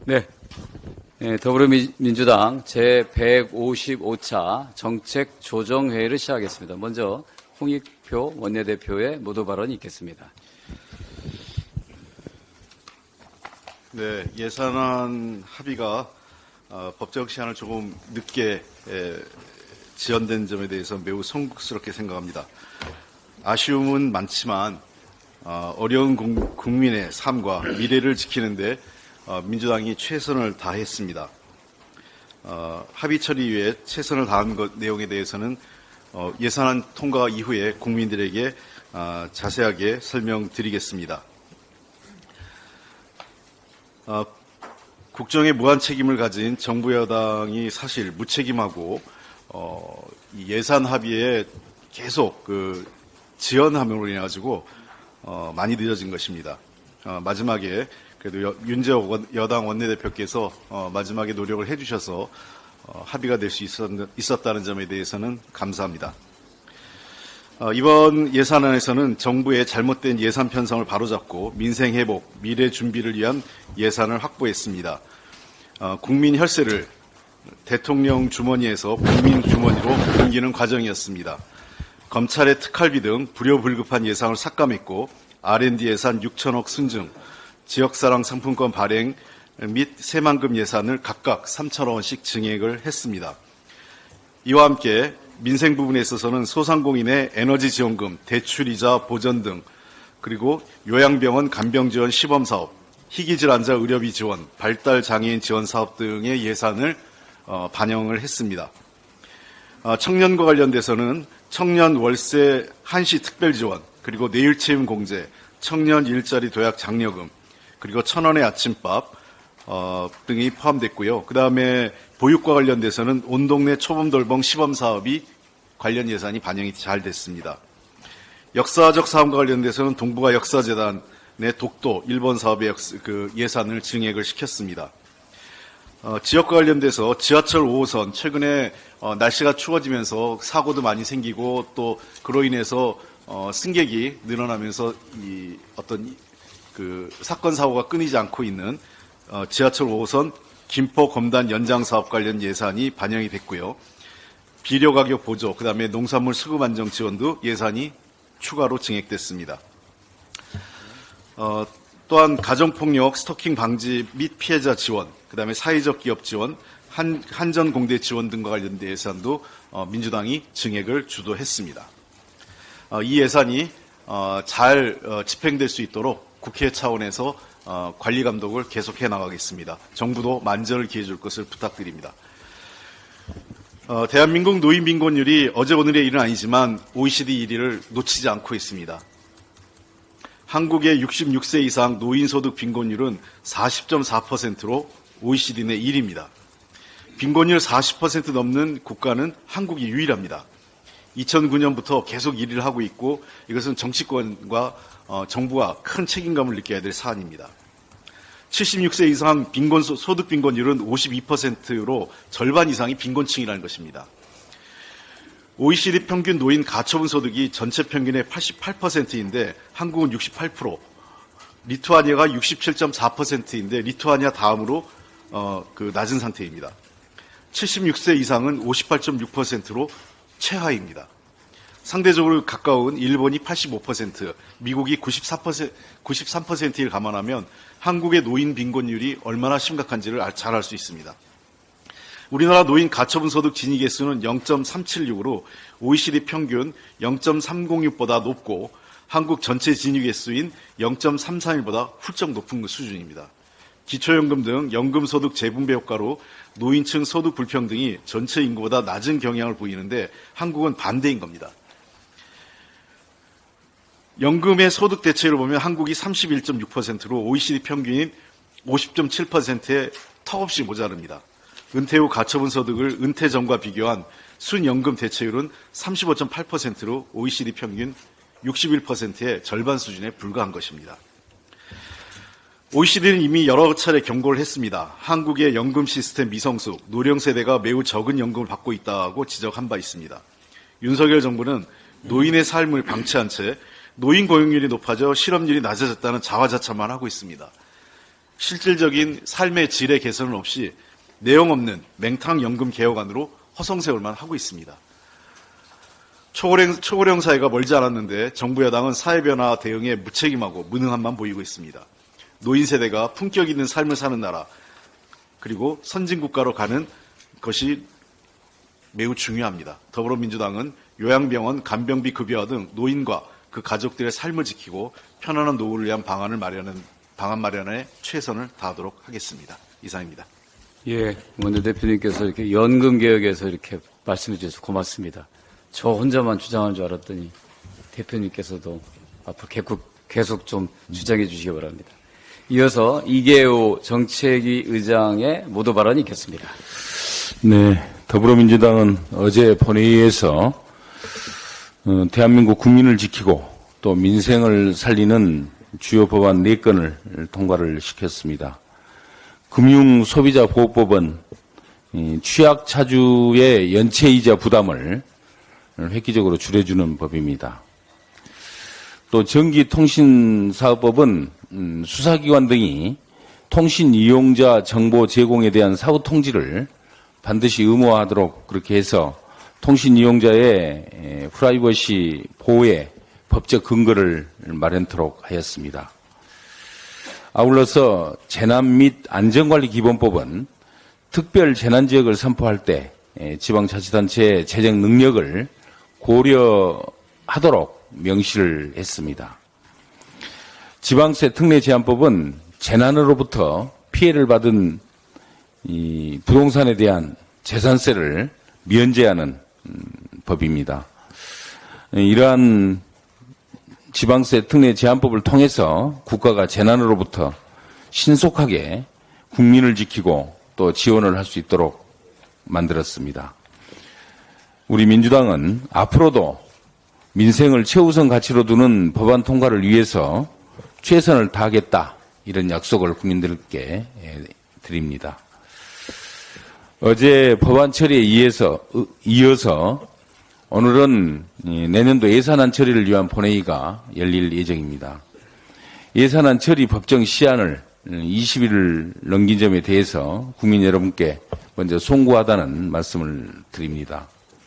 네. 더불어민주당 제155차 정책조정회의를 시작하겠습니다. 먼저 홍익표 원내대표의 모두 발언이 있겠습니다. 네, 예산안 합의가 법적 시한을 조금 늦게 지연된 점에 대해서 매우 송구스럽게 생각합니다. 아쉬움은 많지만 어려운 국민의 삶과 미래를 지키는데 민주당이 최선을 다했습니다. 합의 처리 위에 최선을 다한 내용에 대해서는 예산안 통과 이후에 국민들에게 자세하게 설명드리겠습니다. 국정에 무한 책임을 가진 정부 여당이 사실 무책임하고 이 예산 합의에 계속 지연함으로 인해 가지고 많이 늦어진 것입니다. 마지막에 그래도 윤재옥 여당 원내대표께서 마지막에 노력을 해주셔서 합의가 될 수 있었다는 점에 대해서는 감사합니다. 이번 예산안에서는 정부의 잘못된 예산 편성을 바로잡고 민생 회복, 미래 준비를 위한 예산을 확보했습니다. 국민 혈세를 대통령 주머니에서 국민 주머니로 옮기는 과정이었습니다. 검찰의 특활비 등 불효불급한 예산을 삭감했고 R&D 예산 6천억 순증, 지역사랑 상품권 발행 및 새만금 예산을 각각 3천억 원씩 증액을 했습니다. 이와 함께 민생 부분에 있어서는 소상공인의 에너지 지원금, 대출이자 보전 등 그리고 요양병원 간병지원 시범사업, 희귀질환자 의료비 지원, 발달장애인 지원 사업 등의 예산을 반영을 했습니다. 청년과 관련돼서는 청년 월세 한시 특별 지원, 그리고 내일체임 공제, 청년 일자리 도약 장려금, 그리고 1,000원의 아침밥 등이 포함됐고요. 그다음에 보육과 관련돼서는 온 동네 초범돌봄 시범사업이 관련 예산이 반영이 잘 됐습니다. 역사적 사업과 관련돼서는 동북아 역사재단의 독도 일본 사업의 예산을 증액을 시켰습니다. 지역과 관련돼서 지하철 5호선 최근에 날씨가 추워지면서 사고도 많이 생기고 또 그로 인해서 승객이 늘어나면서 사건 사고가 끊이지 않고 있는 지하철 5호선 김포 검단 연장 사업 관련 예산이 반영이 됐고요. 비료 가격 보조, 그다음에 농산물 수급 안정 지원도 예산이 추가로 증액됐습니다. 또한 가정폭력 스토킹 방지 및 피해자 지원, 그다음에 사회적 기업 지원, 한전 공대 지원 등과 관련된 예산도 민주당이 증액을 주도했습니다. 이 예산이 잘 집행될 수 있도록 국회 차원에서 관리 감독을 계속해 나가겠습니다. 정부도 만전을 기해 줄 것을 부탁드립니다. 대한민국 노인 빈곤율이 어제 오늘의 일은 아니지만 OECD 1위를 놓치지 않고 있습니다. 한국의 66세 이상 노인소득 빈곤율은 40.4%로 OECD 내 1위입니다. 빈곤율 40% 넘는 국가는 한국이 유일합니다. 2009년부터 계속 1위를 하고 있고 이것은 정치권과 정부가 큰 책임감을 느껴야 될 사안입니다. 76세 이상 소득 빈곤율은 52%로 절반 이상이 빈곤층이라는 것입니다. OECD 평균 노인 가처분 소득이 전체 평균의 88%인데 한국은 68%, 리투아니아가 67.4%인데 리투아니아 다음으로 낮은 상태입니다. 76세 이상은 58.6%로 최하입니다. 상대적으로 가까운 일본이 85%, 미국이 93%를 감안하면 한국의 노인 빈곤율이 얼마나 심각한지를 잘 알 수 있습니다. 우리나라 노인 가처분 소득 진위 개수는 0.376으로 OECD 평균 0.306보다 높고 한국 전체 진위 개수인 0.331보다 훌쩍 높은 수준입니다. 기초연금 등 연금소득 재분배 효과로 노인층 소득 불평등이 전체 인구보다 낮은 경향을 보이는데 한국은 반대인 겁니다. 연금의 소득 대체율을 보면 한국이 31.6%로 OECD 평균인 50.7%에 턱없이 모자릅니다. 은퇴 후 가처분 소득을 은퇴 전과 비교한 순연금 대체율은 35.8%로 OECD 평균 61%의 절반 수준에 불과한 것입니다. OECD는 이미 여러 차례 경고를 했습니다. 한국의 연금 시스템 미성숙, 노령 세대가 매우 적은 연금을 받고 있다고 지적한 바 있습니다. 윤석열 정부는 노인의 삶을 방치한 채 노인 고용률이 높아져 실업률이 낮아졌다는 자화자찬만 하고 있습니다. 실질적인 삶의 질의 개선은 없이 내용 없는 맹탕연금 개혁안으로 허송세월만 하고 있습니다. 초고령 사회가 멀지 않았는데 정부 여당은 사회변화 대응에 무책임하고 무능함만 보이고 있습니다. 노인 세대가 품격 있는 삶을 사는 나라 그리고 선진국가로 가는 것이 매우 중요합니다. 더불어민주당은 요양병원, 간병비 급여화 등 노인과 그 가족들의 삶을 지키고 편안한 노후를 위한 방안 마련에 최선을 다하도록 하겠습니다. 이상입니다. 예, 원내대표님께서 이렇게 연금 개혁에서 이렇게 말씀해 주셔서 고맙습니다. 저 혼자만 주장하는 줄 알았더니 대표님께서도 앞으로 계속 좀 주장해 주시기 바랍니다. 이어서 이계호 정책위 의장의 모두 발언이 있겠습니다. 네, 더불어민주당은 어제 본회의에서 대한민국 국민을 지키고 또 민생을 살리는 주요 법안 4건을 통과를 시켰습니다. 금융소비자보호법은 취약차주의 연체이자 부담을 획기적으로 줄여주는 법입니다. 또 전기통신사업법은 수사기관 등이 통신 이용자 정보 제공에 대한 사후 통지를 반드시 의무화하도록 그렇게 해서 통신 이용자의 프라이버시 보호에 법적 근거를 마련토록 하였습니다. 아울러서 재난 및 안전관리기본법은 특별 재난지역을 선포할 때 지방자치단체의 재정 능력을 고려하도록 명시를 했습니다. 지방세 특례 제한법은 재난으로부터 피해를 받은 이 부동산에 대한 재산세를 면제하는 법입니다. 이러한 지방세 특례 제한법을 통해서 국가가 재난으로부터 신속하게 국민을 지키고 또 지원을 할 수 있도록 만들었습니다. 우리 민주당은 앞으로도 민생을 최우선 가치로 두는 법안 통과를 위해서 최선을 다하겠다 이런 약속을 국민들께 드립니다. 어제 법안 처리에 이어서 오늘은 내년도 예산안 처리를 위한 본회의가 열릴 예정입니다. 예산안 처리 법정 시한을 20일을 넘긴 점에 대해서 국민 여러분께 먼저 송구하다는 말씀을 드립니다.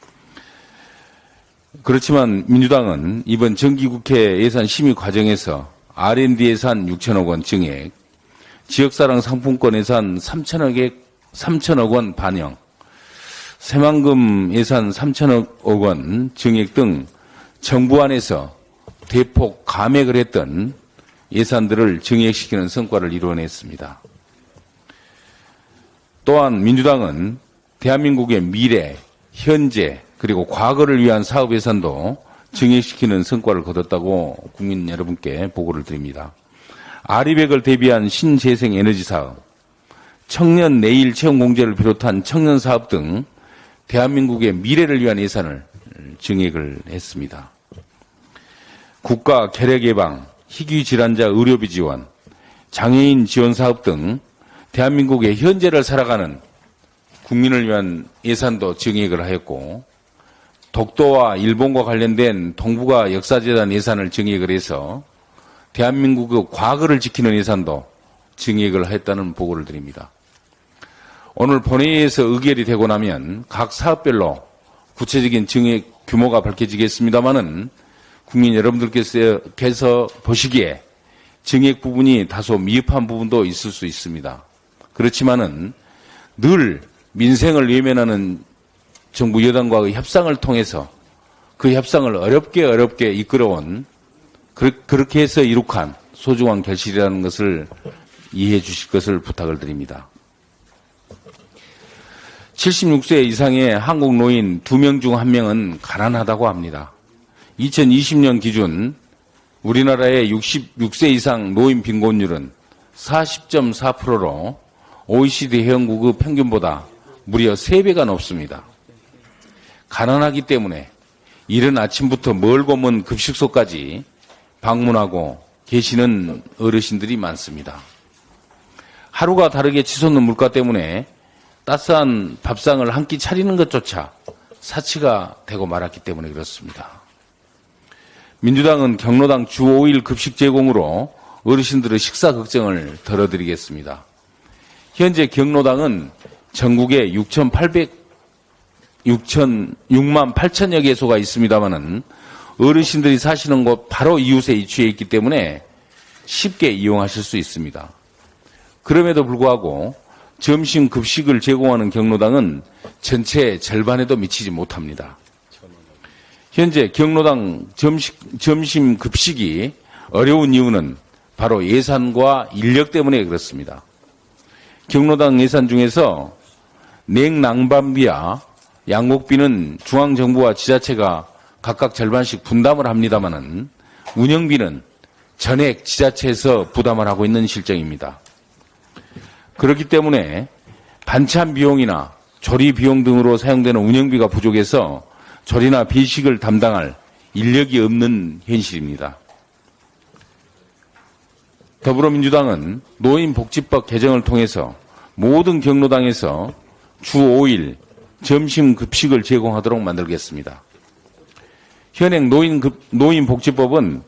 그렇지만 민주당은 이번 정기국회 예산 심의 과정에서 R&D 예산 6천억 원 증액, 지역사랑 상품권 예산 3천억 원 반영, 새만금 예산 3천억 원 증액 등 정부 안에서 대폭 감액을 했던 예산들을 증액시키는 성과를 이뤄냈습니다. 또한 민주당은 대한민국의 미래, 현재, 그리고 과거를 위한 사업 예산도 증액시키는 성과를 거뒀다고 국민 여러분께 보고를 드립니다. 아리백을 대비한 신재생 에너지 사업, 청년 내일 채용 공제를 비롯한 청년 사업 등 대한민국의 미래를 위한 예산을 증액을 했습니다. 국가 결핵 예방, 희귀 질환자 의료비 지원, 장애인 지원 사업 등 대한민국의 현재를 살아가는 국민을 위한 예산도 증액을 하였고, 독도와 일본과 관련된 동북아 역사재단 예산을 증액을 해서 대한민국의 과거를 지키는 예산도 증액을 했다는 보고를 드립니다. 오늘 본회의에서 의결이 되고 나면 각 사업별로 구체적인 증액 규모가 밝혀지겠습니다마는 국민 여러분들께서 보시기에 증액 부분이 다소 미흡한 부분도 있을 수 있습니다. 그렇지만은 늘 민생을 외면하는 정부 여당과의 협상을 통해서 그 협상을 어렵게 이끌어온 그렇게 해서 이룩한 소중한 결실이라는 것을 이해해 주실 것을 부탁을 드립니다. 76세 이상의 한국 노인 2명 중 1명은 가난하다고 합니다. 2020년 기준 우리나라의 66세 이상 노인 빈곤율은 40.4%로 OECD 회원국의 평균보다 무려 3배가 높습니다. 가난하기 때문에 이른 아침부터 멀고 먼 급식소까지 방문하고 계시는 어르신들이 많습니다. 하루가 다르게 치솟는 물가 때문에 따스한 밥상을 한 끼 차리는 것조차 사치가 되고 말았기 때문에 그렇습니다. 민주당은 경로당 주 5일 급식 제공으로 어르신들의 식사 걱정을 덜어드리겠습니다. 현재 경로당은 전국에 6만 8천여 개소가 있습니다마는 어르신들이 사시는 곳 바로 이웃에 위치해 있기 때문에 쉽게 이용하실 수 있습니다. 그럼에도 불구하고 점심 급식을 제공하는 경로당은 전체의 절반에도 미치지 못합니다. 현재 경로당 점심 급식이 어려운 이유는 바로 예산과 인력 때문에 그렇습니다. 경로당 예산 중에서 냉난방비와 양곡비는 중앙정부와 지자체가 각각 절반씩 분담을 합니다마는 운영비는 전액 지자체에서 부담을 하고 있는 실정입니다. 그렇기 때문에 반찬 비용이나 조리 비용 등으로 사용되는 운영비가 부족해서 조리나 비식을 담당할 인력이 없는 현실입니다. 더불어민주당은 노인복지법 개정을 통해서 모든 경로당에서 주 5일 점심 급식을 제공하도록 만들겠습니다. 현행 노인복지법은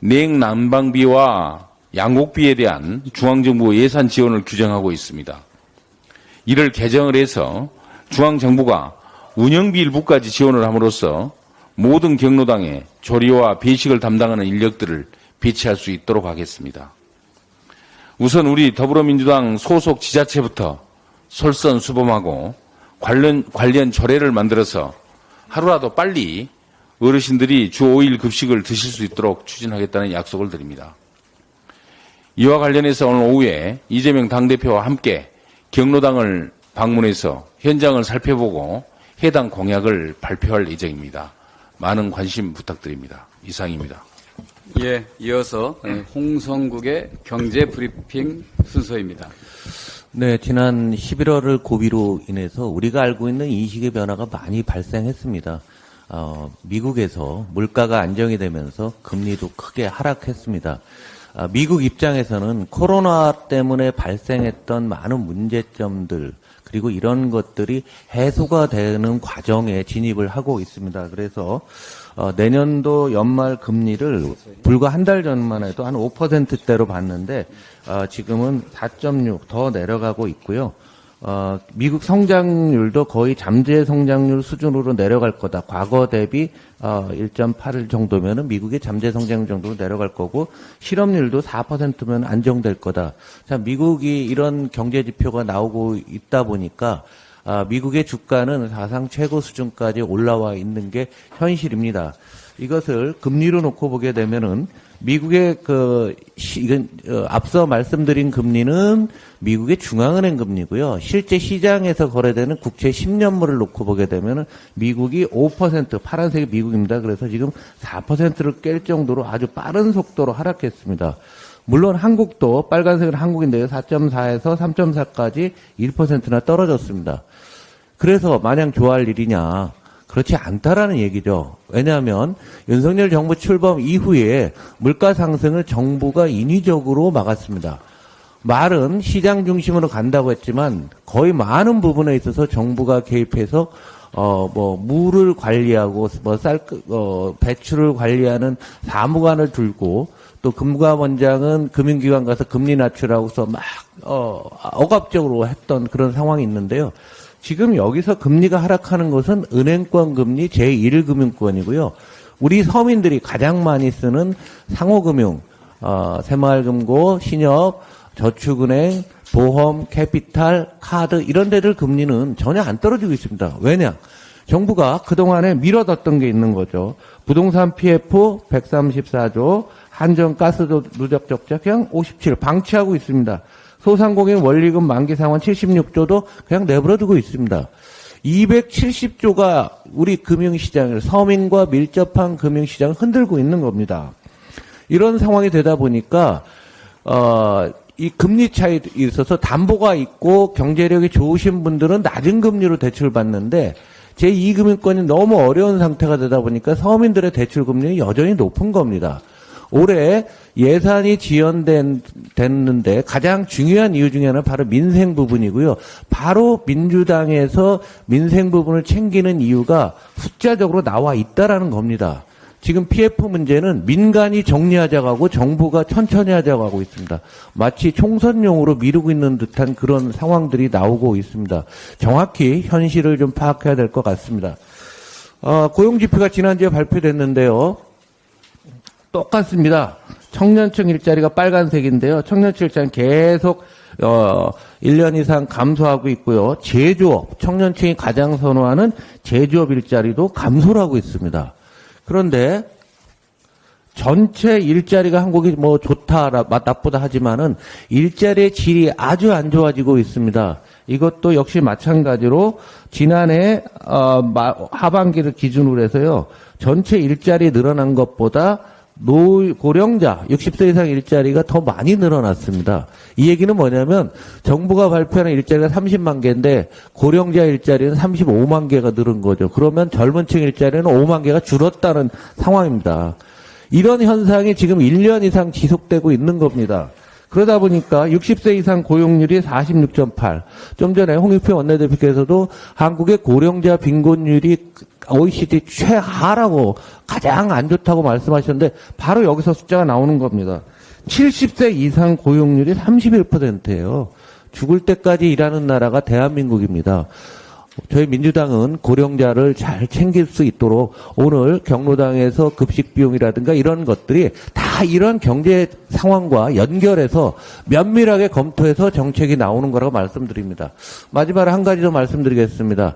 냉난방비와 양곡비에 대한 중앙정부 예산 지원을 규정하고 있습니다. 이를 개정을 해서 중앙정부가 운영비 일부까지 지원을 함으로써 모든 경로당에 조리와 배식을 담당하는 인력들을 배치할 수 있도록 하겠습니다. 우선 우리 더불어민주당 소속 지자체부터 솔선수범하고 관련 조례를 만들어서 하루라도 빨리 어르신들이 주 5일 급식을 드실 수 있도록 추진하겠다는 약속을 드립니다. 이와 관련해서 오늘 오후에 이재명 당대표와 함께 경로당을 방문해서 현장을 살펴보고 해당 공약을 발표할 예정입니다. 많은 관심 부탁드립니다. 이상입니다. 예, 이어서 홍성국의 경제브리핑 순서입니다. 네, 지난 11월을 고비로 인해서 우리가 알고 있는 인식의 변화가 많이 발생했습니다. 미국에서 물가가 안정이 되면서 금리도 크게 하락했습니다. 미국 입장에서는 코로나 때문에 발생했던 많은 문제점들 그리고 이런 것들이 해소가 되는 과정에 진입을 하고 있습니다. 그래서 내년도 연말 금리를 불과 한 달 전만 해도 한 5%대로 봤는데 지금은 4.6 더 내려가고 있고요. 미국 성장률도 거의 잠재 성장률 수준으로 내려갈 거다. 과거 대비 1.8 정도면은 미국의 잠재 성장률 정도로 내려갈 거고 실업률도 4%면 안정될 거다. 자, 미국이 이런 경제 지표가 나오고 있다 보니까 미국의 주가는 사상 최고 수준까지 올라와 있는 게 현실입니다. 이것을 금리로 놓고 보게 되면은 미국의 앞서 말씀드린 금리는 미국의 중앙은행 금리고요. 실제 시장에서 거래되는 국채 10년물을 놓고 보게 되면은 미국이 5%, 파란색이 미국입니다. 그래서 지금 4%를 깰 정도로 아주 빠른 속도로 하락했습니다. 물론 한국도 빨간색은 한국인데요. 4.4에서 3.4까지 1%나 떨어졌습니다. 그래서 마냥 좋아할 일이냐? 그렇지 않다라는 얘기죠. 왜냐하면 윤석열 정부 출범 이후에 물가 상승을 정부가 인위적으로 막았습니다. 말은 시장 중심으로 간다고 했지만 거의 많은 부분에 있어서 정부가 개입해서 물을 관리하고 배출을 관리하는 사무관을 둘고 또 금감원장은 금융기관 가서 금리 낮추라고서 막 억압적으로 했던 그런 상황이 있는데요. 지금 여기서 금리가 하락하는 것은 은행권 금리 제1금융권이고요. 우리 서민들이 가장 많이 쓰는 상호금융, 새마을금고, 신협, 저축은행, 보험, 캐피탈, 카드 이런 데들 금리는 전혀 안 떨어지고 있습니다. 왜냐? 정부가 그동안에 밀어뒀던 게 있는 거죠. 부동산 PF 134조, 한전가스도 누적 적자 그냥 57 방치하고 있습니다. 소상공인 원리금 만기 상환 76조도 그냥 내버려두고 있습니다. 270조가 우리 금융시장을 서민과 밀접한 금융시장을 흔들고 있는 겁니다. 이런 상황이 되다 보니까 이 금리 차이에 있어서 담보가 있고 경제력이 좋으신 분들은 낮은 금리로 대출을 받는데 제2금융권이 너무 어려운 상태가 되다 보니까 서민들의 대출 금리는 여전히 높은 겁니다. 올해 예산이 지연됐는데 가장 중요한 이유 중에 하나는 바로 민생 부분이고요. 바로 민주당에서 민생 부분을 챙기는 이유가 숫자적으로 나와 있다라는 겁니다. 지금 PF 문제는 민간이 정리하자고 하고 정부가 천천히 하자고 하고 있습니다. 마치 총선용으로 미루고 있는 듯한 그런 상황들이 나오고 있습니다. 정확히 현실을 좀 파악해야 될 것 같습니다. 고용지표가 지난주에 발표됐는데요. 똑같습니다. 청년층 일자리가 빨간색인데요. 청년층 일자리는 계속 1년 이상 감소하고 있고요. 제조업, 청년층이 가장 선호하는 제조업 일자리도 감소를 하고 있습니다. 그런데 전체 일자리가 한국이 뭐 좋다, 나쁘다 하지만은 일자리의 질이 아주 안 좋아지고 있습니다. 이것도 역시 마찬가지로 지난해 하반기를 기준으로 해서요. 전체 일자리 늘어난 것보다 고령자 60세 이상 일자리가 더 많이 늘어났습니다. 이 얘기는 뭐냐면 정부가 발표하는 일자리가 30만 개인데 고령자 일자리는 35만 개가 늘은 거죠. 그러면 젊은 층 일자리는 5만 개가 줄었다는 상황입니다. 이런 현상이 지금 1년 이상 지속되고 있는 겁니다. 그러다 보니까 60세 이상 고용률이 46.8. 좀 전에 홍익표 원내대표께서도 한국의 고령자 빈곤율이 OECD 최하라고 가장 안 좋다고 말씀하셨는데 바로 여기서 숫자가 나오는 겁니다. 70세 이상 고용률이 31%예요. 죽을 때까지 일하는 나라가 대한민국입니다. 저희 민주당은 고령자를 잘 챙길 수 있도록 오늘 경로당에서 급식 비용이라든가 이런 것들이 다 이런 경제 상황과 연결해서 면밀하게 검토해서 정책이 나오는 거라고 말씀드립니다. 마지막으로 한 가지 더 말씀드리겠습니다.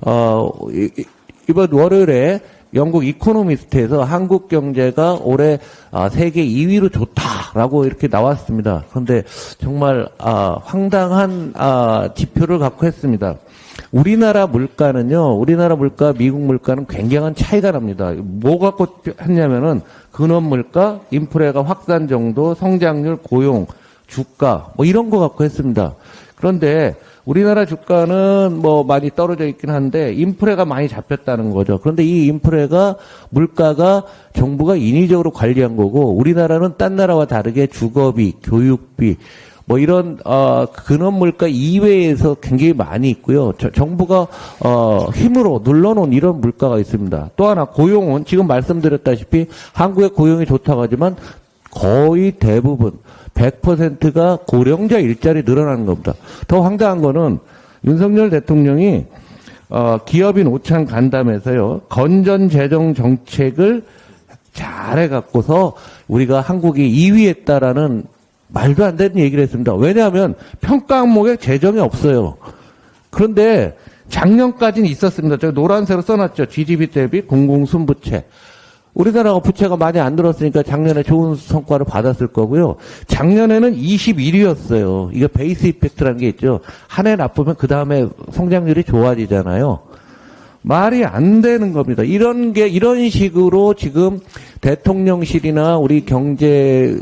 이번 월요일에 영국 이코노미스트에서 한국 경제가 올해 세계 2위로 좋다라고 이렇게 나왔습니다. 그런데 정말 황당한 지표를 갖고 했습니다. 우리나라 물가는요, 우리나라 물가, 미국 물가는 굉장한 차이가 납니다. 뭐 갖고 했냐면은 근원 물가, 인프레가 확산 정도, 성장률, 고용, 주가, 뭐 이런 거 갖고 했습니다. 그런데 우리나라 주가는 뭐 많이 떨어져 있긴 한데 인프레가 많이 잡혔다는 거죠. 그런데 이 인프레가 물가가 정부가 인위적으로 관리한 거고 우리나라는 딴 나라와 다르게 주거비, 교육비 뭐 이런 근원 물가 이외에서 굉장히 많이 있고요. 정부가 힘으로 눌러놓은 이런 물가가 있습니다. 또 하나 고용은 지금 말씀드렸다시피 한국의 고용이 좋다고 하지만 거의 대부분 100%가 고령자 일자리 늘어나는 겁니다. 더 황당한 거는 윤석열 대통령이 기업인 오찬 간담회에서요. 건전 재정 정책을 잘해갖고서 우리가 한국이 2위 했다라는 말도 안 되는 얘기를 했습니다. 왜냐하면 평가 항목에 재정이 없어요. 그런데 작년까지는 있었습니다. 제가 노란색으로 써놨죠. GDP 대비 공공순부채. 우리나라가 부채가 많이 안 늘었으니까 작년에 좋은 성과를 받았을 거고요. 작년에는 21위였어요. 이게 베이스 이펙트라는 게 있죠. 한 해 나쁘면 그 다음에 성장률이 좋아지잖아요. 말이 안 되는 겁니다. 이런 식으로 지금 대통령실이나 우리 경제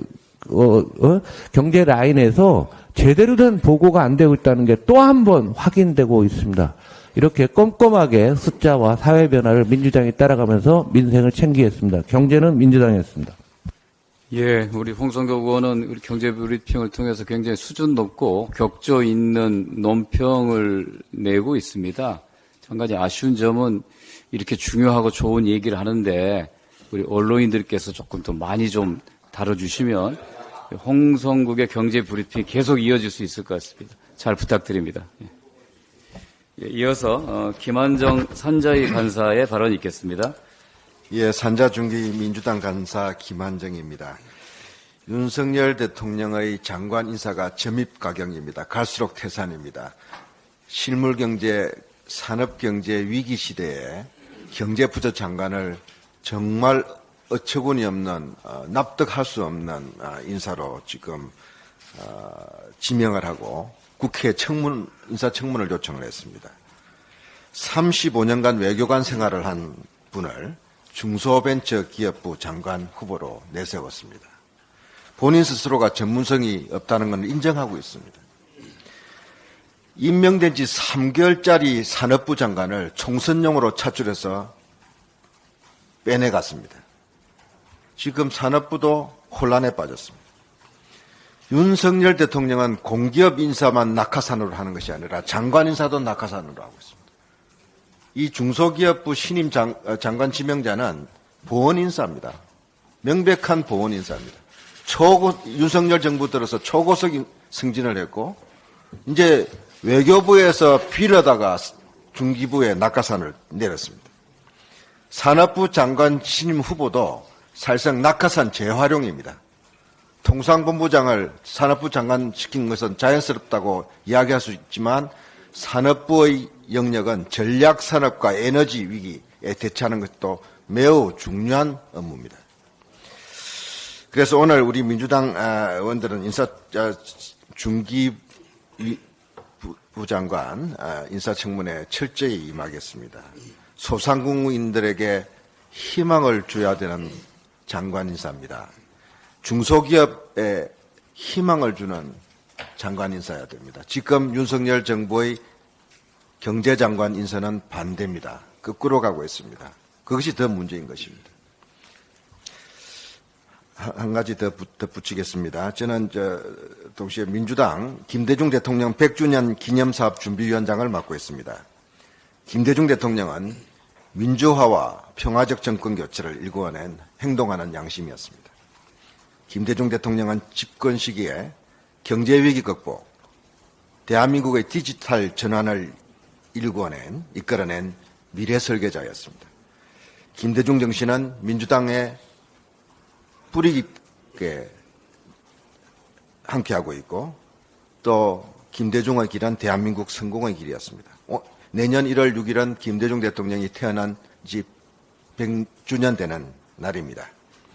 라인에서 제대로 된 보고가 안 되고 있다는 게 또 한 번 확인되고 있습니다. 이렇게 꼼꼼하게 숫자와 사회 변화를 민주당이 따라가면서 민생을 챙기겠습니다. 경제는 민주당이었습니다. 예, 우리 홍성교 의원은 우리 경제 브리핑을 통해서 굉장히 수준 높고 격조 있는 논평을 내고 있습니다. 한 가지 아쉬운 점은 이렇게 중요하고 좋은 얘기를 하는데 우리 언론인들께서 조금 더 많이 좀 다뤄주시면 홍성국의 경제 브리핑이 계속 이어질 수 있을 것 같습니다. 잘 부탁드립니다. 예, 이어서 김한정 산자위 간사의 발언이 있겠습니다. 예, 산자중기 민주당 간사 김한정입니다. 윤석열 대통령의 장관 인사가 점입가경입니다. 갈수록 태산입니다. 실물경제, 산업경제 위기 시대에 경제부처 장관을 정말 어처구니 없는 납득할 수 없는 인사로 지금 지명을 하고 국회 인사청문을 요청을 했습니다. 35년간 외교관 생활을 한 분을 중소벤처기업부 장관 후보로 내세웠습니다. 본인 스스로가 전문성이 없다는 것을 인정하고 있습니다. 임명된 지 3개월짜리 산업부 장관을 총선용으로 차출해서 빼내갔습니다. 지금 산업부도 혼란에 빠졌습니다. 윤석열 대통령은 공기업 인사만 낙하산으로 하는 것이 아니라 장관 인사도 낙하산으로 하고 있습니다. 이 중소기업부 신임 장관 지명자는 보원 인사입니다. 명백한 보원 인사입니다. 윤석열 정부 들어서 초고속 승진을 했고, 이제 외교부에서 빌어다가 중기부에 낙하산을 내렸습니다. 산업부 장관 신임 후보도 사실상 낙하산 재활용입니다. 통상본부장을 산업부 장관 시킨 것은 자연스럽다고 이야기할 수 있지만 산업부의 영역은 전략산업과 에너지 위기에 대처하는 것도 매우 중요한 업무입니다. 그래서 오늘 우리 민주당 의원들은 중기부장관 인사청문회에 철저히 임하겠습니다. 소상공인들에게 희망을 줘야 되는 장관 인사입니다. 중소기업에 희망을 주는 장관 인사여야 됩니다. 지금 윤석열 정부의 경제장관 인사는 반대입니다. 거꾸로 가고 있습니다. 그것이 더 문제인 것입니다. 한 가지 더 붙이겠습니다. 저는 동시에 민주당 김대중 대통령 100주년 기념사업 준비위원장을 맡고 있습니다. 김대중 대통령은 민주화와 평화적 정권 교체를 일궈낸 행동하는 양심이었습니다. 김대중 대통령은 집권 시기에 경제위기 극복, 대한민국의 디지털 전환을 이끌어낸 미래 설계자였습니다. 김대중 정신은 민주당의 뿌리 깊게 함께하고 있고 또 김대중의 길은 대한민국 성공의 길이었습니다. 내년 1월 6일은 김대중 대통령이 태어난 지 100주년 되는 날입니다.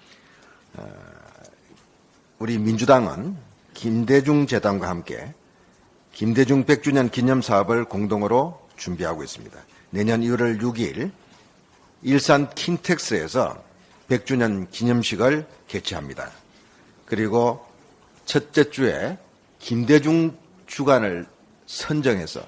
우리 민주당은 김대중 재단과 함께 김대중 100주년 기념사업을 공동으로 준비하고 있습니다. 내년 1월 6일 일산 킨텍스에서 100주년 기념식을 개최합니다. 그리고 첫째 주에 김대중 주간을 선정해서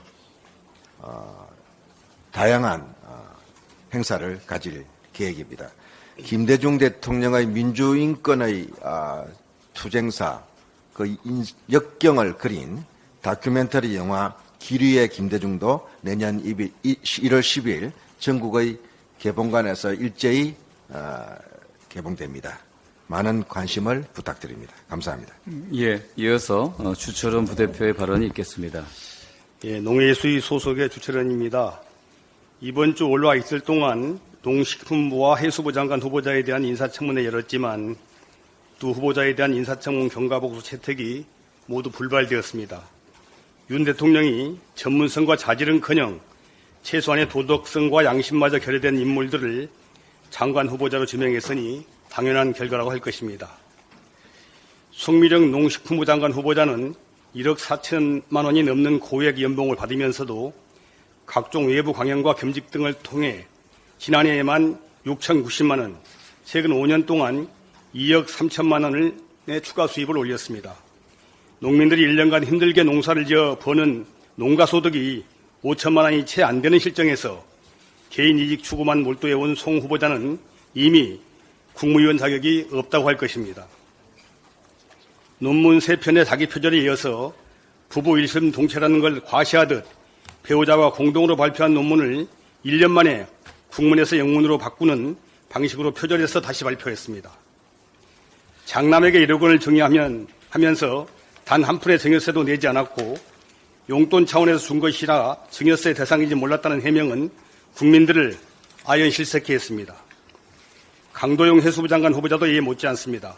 다양한 행사를 가질 계획입니다. 김대중 대통령의 민주인권의 투쟁사, 그 역경을 그린 다큐멘터리 영화 기류의 김대중도 내년 1월 10일 전국의 개봉관에서 일제히 개봉됩니다. 많은 관심을 부탁드립니다. 감사합니다. 예, 이어서 주철원 부대표의 발언이 있겠습니다. 예, 농해수위 소속의 주철원입니다. 이번 주 올라와 있을 동안 농식품부와 해수부 장관 후보자에 대한 인사청문회 열었지만 두 후보자에 대한 인사청문 경과복수 채택이 모두 불발되었습니다. 윤 대통령이 전문성과 자질은커녕 최소한의 도덕성과 양심마저 결여된 인물들을 장관 후보자로 지명했으니 당연한 결과라고 할 것입니다. 송미령 농식품부 장관 후보자는 1억 4천만 원이 넘는 고액 연봉을 받으면서도 각종 외부 강연과 겸직 등을 통해 지난해에만 6,090만 원, 최근 5년 동안 2억 3천만 원의 추가 수입을 올렸습니다. 농민들이 1년간 힘들게 농사를 지어 버는 농가소득이 5천만 원이 채 안 되는 실정에서 개인 이직 추구만 몰두해온 송 후보자는 이미 국무위원 자격이 없다고 할 것입니다. 논문 3편의 자기 표절에 이어서 부부 일심 동체라는 걸 과시하듯 배우자와 공동으로 발표한 논문을 1년 만에 국문에서 영문으로 바꾸는 방식으로 표절해서 다시 발표했습니다. 장남에게 1억 원을 증여하면서 단 한 푼의 증여세도 내지 않았고 용돈 차원에서 준 것이라 증여세 대상인지 몰랐다는 해명은 국민들을 아연 실색케 했습니다. 강도영 해수부 장관 후보자도 이에 못지않습니다.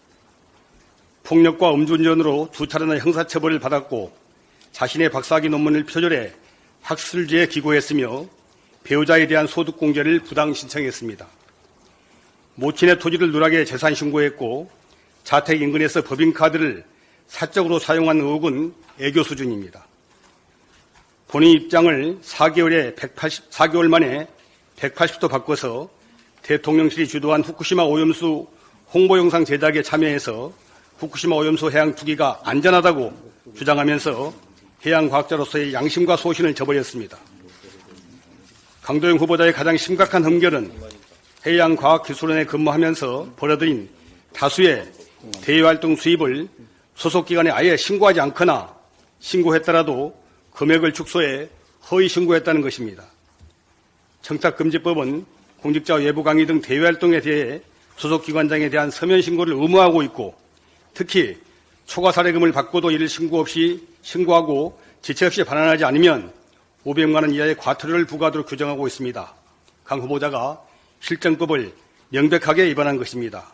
폭력과 음주운전으로 2차례나 형사처벌을 받았고 자신의 박사학위 논문을 표절해 학술지에 기고했으며 배우자에 대한 소득공제를 부당 신청했습니다. 모친의 토지를 누락해 재산 신고했고 자택 인근에서 법인카드를 사적으로 사용한 의혹은 애교 수준입니다. 본인 입장을 4개월 만에 180도 바꿔서 대통령실이 주도한 후쿠시마 오염수 홍보 영상 제작에 참여해서 후쿠시마 오염수 해양 투기가 안전하다고 주장하면서 해양과학자로서의 양심과 소신을 저버렸습니다. 강도영 후보자의 가장 심각한 흠결은 해양과학기술원에 근무하면서 벌어들인 다수의 대외활동 수입을 소속기관에 아예 신고하지 않거나 신고했더라도 금액을 축소해 허위 신고했다는 것입니다. 청탁금지법은 공직자 외부 강의 등 대외 활동에 대해 소속기관장에 대한 서면 신고를 의무화하고 있고, 특히 초과 사례금을 받고도 이를 신고하고 지체 없이 반환하지 않으면 500만 원 이하의 과태료를 부과하도록 규정하고 있습니다. 강 후보자가 실정법을 명백하게 위반한 것입니다.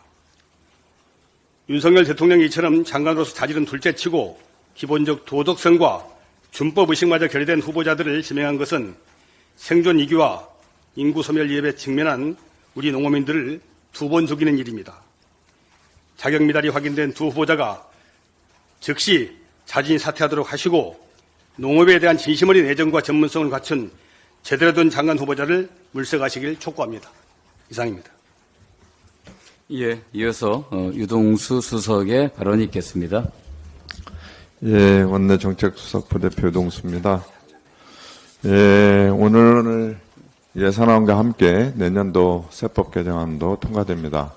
윤석열 대통령이 이처럼 장관으로서 자질은 둘째치고 기본적 도덕성과 준법 의식마저 결여된 후보자들을 지명한 것은 생존 위기와 인구 소멸 위협에 직면한 우리 농어민들을 두 번 죽이는 일입니다. 자격 미달이 확인된 두 후보자가 즉시 자진이 사퇴하도록 하시고 농업에 대한 진심 어린 애정과 전문성을 갖춘 제대로 된 장관 후보자를 물색하시길 촉구합니다. 이상입니다. 예, 이어서 유동수 수석의 발언이 있겠습니다. 예, 원내정책수석 부대표 유동수입니다. 예, 오늘 예산안과 함께 내년도 세법 개정안도 통과됩니다.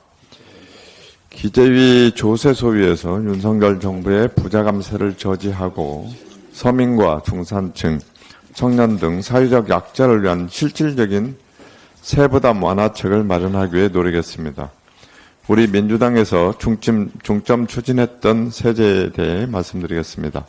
기재위 조세소위에서 윤석열 정부의 부자 감세를 저지하고 서민과 중산층, 청년 등 사회적 약자를 위한 실질적인 세부담 완화책을 마련하기 위해 노력했습니다. 우리 민주당에서 중점 추진했던 세제에 대해 말씀드리겠습니다.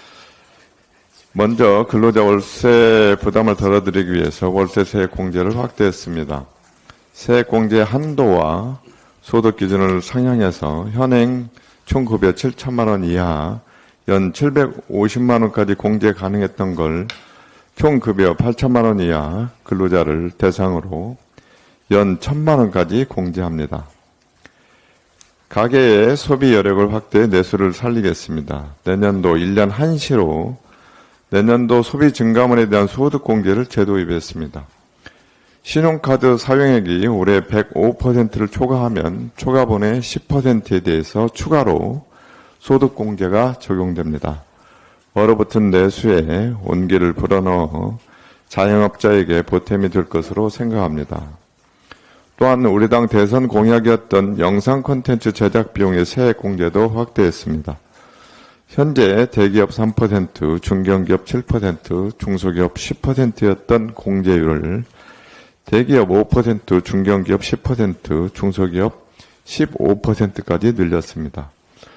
먼저 근로자 월세 부담을 덜어드리기 위해서 월세세 공제를 확대했습니다. 세 공제 한도와 소득 기준을 상향해서 현행 총급여 7천만 원 이하 연 750만 원까지 공제 가능했던 걸 총급여 8천만 원 이하 근로자를 대상으로 연 1,000만 원까지 공제합니다. 가계의 소비 여력을 확대해 내수를 살리겠습니다. 내년도 1년 한시로 내년도 소비 증가분에 대한 소득 공제를 제도입했습니다. 신용카드 사용액이 올해 105%를 초과하면 초과분의 10%에 대해서 추가로 소득 공제가 적용됩니다. 얼어붙은 내수에 온기를 불어넣어 자영업자에게 보탬이 될 것으로 생각합니다. 또한 우리 당 대선 공약이었던 영상 콘텐츠 제작 비용의 세액 공제도 확대했습니다. 현재 대기업 3%, 중견기업 7%, 중소기업 10%였던 공제율을 대기업 5%, 중견기업 10%, 중소기업 15%까지 늘렸습니다.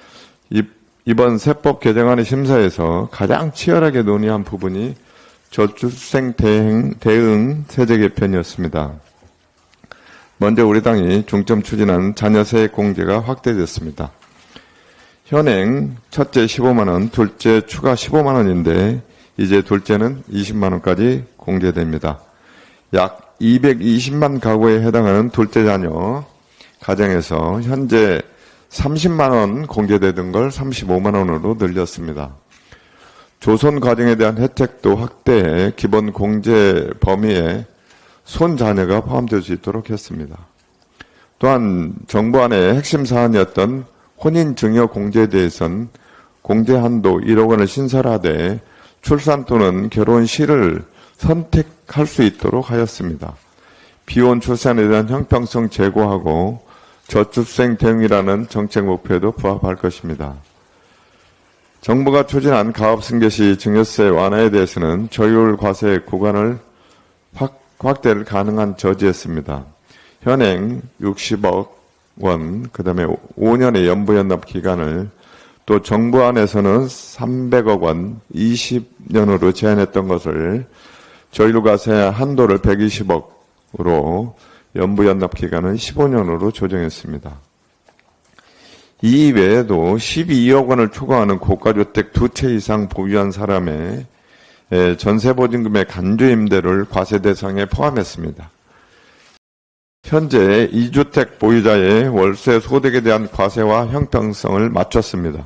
이번 세법 개정안의 심사에서 가장 치열하게 논의한 부분이 저출생 대응 세제 개편이었습니다. 먼저 우리 당이 중점 추진한 자녀세액 공제가 확대됐습니다. 현행 첫째 15만 원, 둘째 추가 15만 원인데 이제 둘째는 20만 원까지 공제됩니다. 약 220만 가구에 해당하는 둘째 자녀 가정에서 현재 30만 원 공제되던 걸 35만 원으로 늘렸습니다. 조선 가정에 대한 혜택도 확대해 기본 공제 범위에 손자녀가 포함될 수 있도록 했습니다. 또한 정부 안의 핵심 사안이었던 혼인증여 공제에 대해선 공제 한도 1억 원을 신설하되 출산 또는 결혼 시를 선택할 수 있도록 하였습니다. 비혼 출산에 대한 형평성 제고하고 저출생 대응이라는 정책 목표에도 부합할 것입니다. 정부가 추진한 가업승계시 증여세 완화에 대해서는 저율 과세 구간을 확대를 가능한 저지했습니다. 현행 60억 원, 그 다음에 5년의 연부연납 기간을 또 정부 안에서는 300억 원 20년으로 제한했던 것을 저율 과세 한도를 120억으로 연부연납 기간은 15년으로 조정했습니다. 이 외에도 12억 원을 초과하는 고가주택 2채 이상 보유한 사람의 전세보증금의 간주임대를 과세 대상에 포함했습니다. 현재 2주택 보유자의 월세 소득에 대한 과세와 형평성을 맞췄습니다.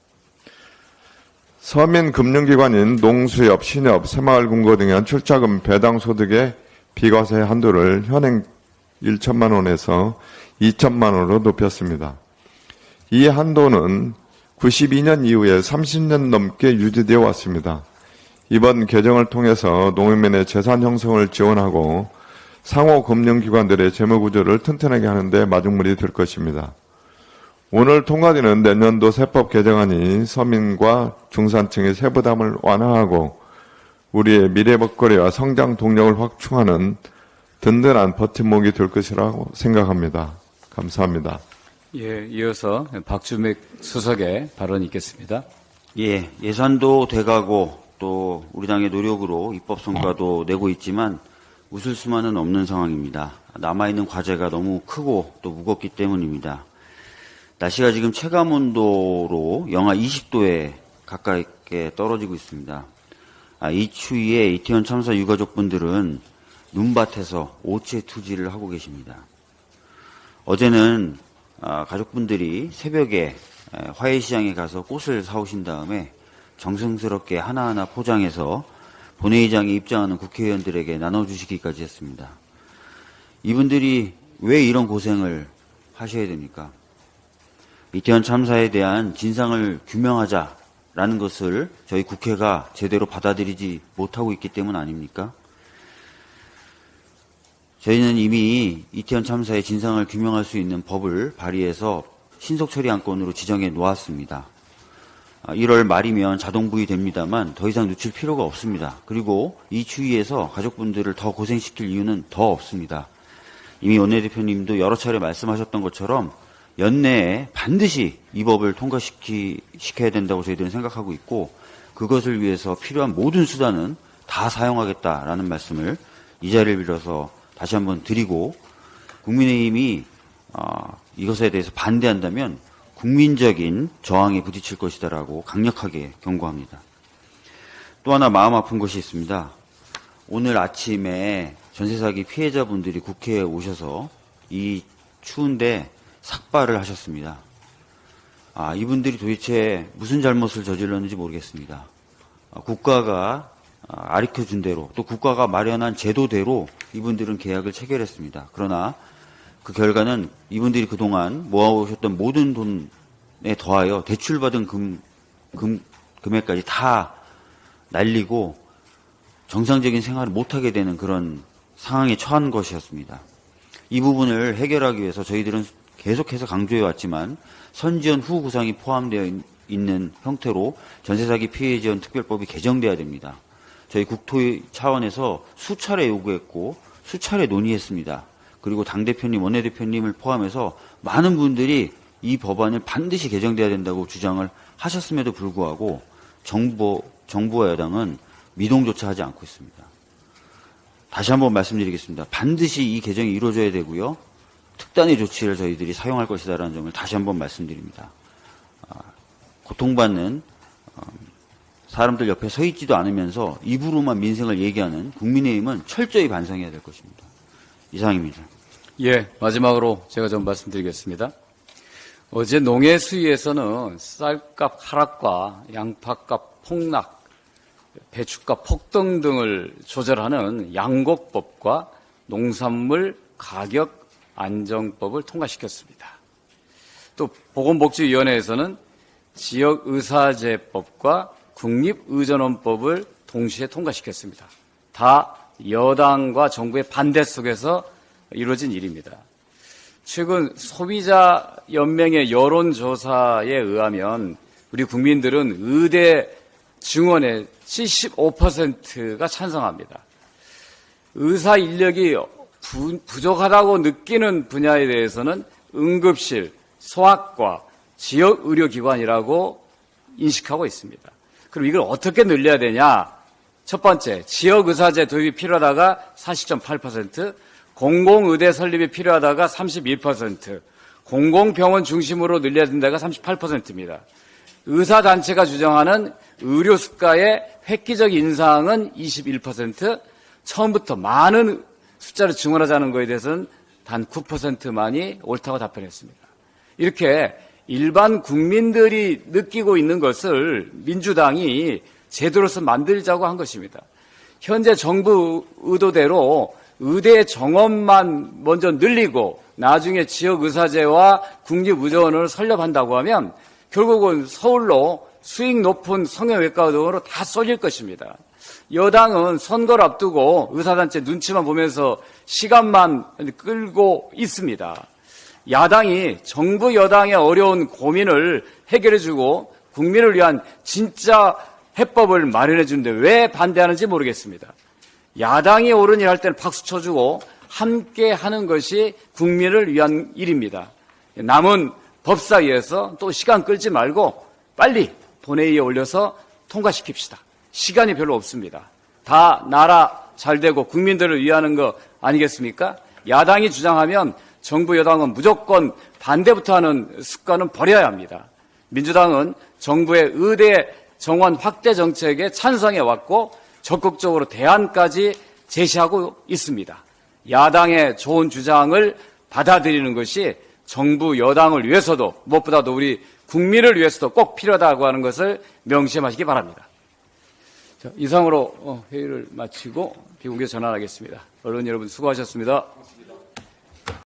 서민금융기관인 농수협, 신협, 새마을금고 등의 출자금 배당 소득의 비과세 한도를 현행 1천만 원에서 2천만 원으로 높였습니다. 이 한도는 92년 이후에 30년 넘게 유지되어 왔습니다. 이번 개정을 통해서 농민의 재산 형성을 지원하고 상호 금융기관들의 재무구조를 튼튼하게 하는 데 마중물이 될 것입니다. 오늘 통과되는 내년도 세법 개정안이 서민과 중산층의 세부담을 완화하고 우리의 미래 먹거리와 성장 동력을 확충하는 든든한 버팀목이 될 것이라고 생각합니다. 감사합니다. 예, 이어서 박주맥 수석의 발언이 있겠습니다. 예, 예산도 돼가고 또 우리 당의 노력으로 입법 성과도 내고 있지만 웃을 수만은 없는 상황입니다. 남아있는 과제가 너무 크고 또 무겁기 때문입니다. 날씨가 지금 체감온도로 영하 20도에 가까이 떨어지고 있습니다. 이 추위에 이태원 참사 유가족분들은 눈밭에서 오체 투지를 하고 계십니다. 어제는 가족분들이 새벽에 화훼시장에 가서 꽃을 사오신 다음에 정성스럽게 하나하나 포장해서 본회의장에 입장하는 국회의원들에게 나눠주시기까지 했습니다. 이분들이 왜 이런 고생을 하셔야 됩니까? 이태원 참사에 대한 진상을 규명하자라는 것을 저희 국회가 제대로 받아들이지 못하고 있기 때문 아닙니까? 저희는 이미 이태원 참사의 진상을 규명할 수 있는 법을 발의해서 신속처리 안건으로 지정해 놓았습니다. 1월 말이면 자동 부의됩니다만 더 이상 늦출 필요가 없습니다. 그리고 이 추위에서 가족분들을 더 고생시킬 이유는 더 없습니다. 이미 원내대표님도 여러 차례 말씀하셨던 것처럼 연내에 반드시 이 법을 통과시켜야 된다고 저희들은 생각하고 있고 그것을 위해서 필요한 모든 수단은 다 사용하겠다라는 말씀을 이 자리를 빌어서 다시 한번 드리고 국민의힘이 이것에 대해서 반대한다면 국민적인 저항에 부딪힐 것이다라고 강력하게 경고합니다. 또 하나 마음 아픈 것이 있습니다. 오늘 아침에 전세 사기 피해자분들이 국회에 오셔서 이 추운데 삭발을 하셨습니다. 이분들이 도대체 무슨 잘못을 저질렀는지 모르겠습니다. 국가가 가르쳐준 대로 또 국가가 마련한 제도대로 이분들은 계약을 체결했습니다. 그러나 그 결과는 이분들이 그동안 모아오셨던 모든 돈에 더하여 대출받은 금액까지 다 날리고 정상적인 생활을 못하게 되는 그런 상황에 처한 것이었습니다. 이 부분을 해결하기 위해서 저희들은 계속해서 강조해왔지만 선지원 후 구상이 포함되어 있는 형태로 전세사기 피해 지원 특별법이 개정돼야 됩니다. 저희 국토위 차원에서 수차례 요구했고 수차례 논의했습니다. 그리고 당대표님, 원내대표님을 포함해서 많은 분들이 이 법안을 반드시 개정돼야 된다고 주장을 하셨음에도 불구하고 정부와 여당은 미동조차 하지 않고 있습니다. 다시 한번 말씀드리겠습니다. 반드시 이 개정이 이루어져야 되고요. 특단의 조치를 저희들이 사용할 것이다라는 점을 다시 한번 말씀드립니다. 고통받는 사람들 옆에 서 있지도 않으면서 입으로만 민생을 얘기하는 국민의힘은 철저히 반성해야 될 것입니다. 이상입니다. 예, 마지막으로 제가 좀 말씀드리겠습니다. 어제 농해 수위에서는 쌀값 하락과 양파값 폭락, 배추값 폭등 등을 조절하는 양곡법과 농산물 가격 안정법을 통과시켰습니다. 또 보건복지위원회에서는 지역의사제법과 국립의전원법을 동시에 통과시켰습니다. 다 여당과 정부의 반대 속에서 이루어진 일입니다. 최근 소비자연맹의 여론조사에 의하면 우리 국민들은 의대 증원에 75%가 찬성합니다. 의사 인력이 부족하다고 느끼는 분야에 대해서는 응급실, 소아과, 지역의료기관이라고 인식하고 있습니다. 그럼 이걸 어떻게 늘려야 되냐? 첫 번째, 지역의사제 도입이 필요하다가 40.8%, 공공의대 설립이 필요하다가 31%, 공공병원 중심으로 늘려야 된다가 38%입니다. 의사단체가 주장하는 의료수가의 획기적 인상은 21%, 처음부터 많은 숫자를 증원하자는 것에 대해서는 단 9%만이 옳다고 답변했습니다. 이렇게 일반 국민들이 느끼고 있는 것을 민주당이 제도로서 만들자고 한 것입니다. 현재 정부 의도대로 의대 정원만 먼저 늘리고 나중에 지역의사제와 국립의료원을 설립한다고 하면 결국은 서울로 수익 높은 성형외과 등으로 다 쏠릴 것입니다. 여당은 선거를 앞두고 의사단체 눈치만 보면서 시간만 끌고 있습니다. 야당이 정부 여당의 어려운 고민을 해결해주고 국민을 위한 진짜 해법을 마련해주는데 왜 반대하는지 모르겠습니다. 야당이 옳은 일 할 때는 박수 쳐주고 함께 하는 것이 국민을 위한 일입니다. 남은 법사위에서 또 시간 끌지 말고 빨리 본회의에 올려서 통과시킵시다. 시간이 별로 없습니다. 다 나라 잘 되고 국민들을 위하는 거 아니겠습니까? 야당이 주장하면 정부 여당은 무조건 반대부터 하는 습관은 버려야 합니다. 민주당은 정부의 의대 정원 확대 정책에 찬성해 왔고 적극적으로 대안까지 제시하고 있습니다. 야당의 좋은 주장을 받아들이는 것이 정부 여당을 위해서도 무엇보다도 우리 국민을 위해서도 꼭 필요하다고 하는 것을 명심하시기 바랍니다. 자, 이상으로 회의를 마치고 비공개 전환하겠습니다. 언론 여러분 수고하셨습니다.